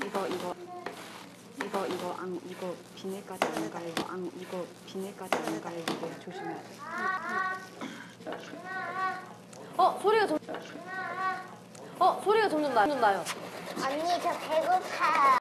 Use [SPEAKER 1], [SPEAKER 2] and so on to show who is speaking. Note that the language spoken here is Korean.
[SPEAKER 1] 이거 비닐까지 안 갈고 이거 비닐까지 안 갈고 조심해야 돼.
[SPEAKER 2] 소리가 점점 나요.
[SPEAKER 3] 언니 저 배고파요.